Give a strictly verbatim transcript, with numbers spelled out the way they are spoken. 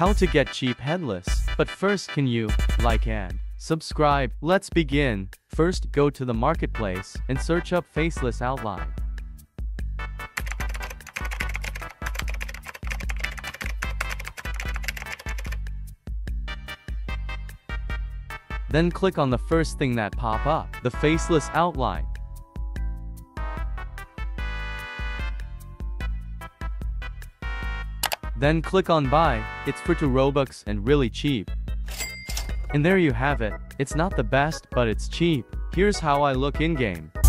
How to get cheap headless. But first, can you like and subscribe? Let's begin. First, go to the marketplace and search up faceless outline. Then click on the first thing that pop up, the faceless outline. Then click on buy. It's for two Robux and really cheap. And there you have it. It's not the best, but it's cheap. Here's how I look in-game.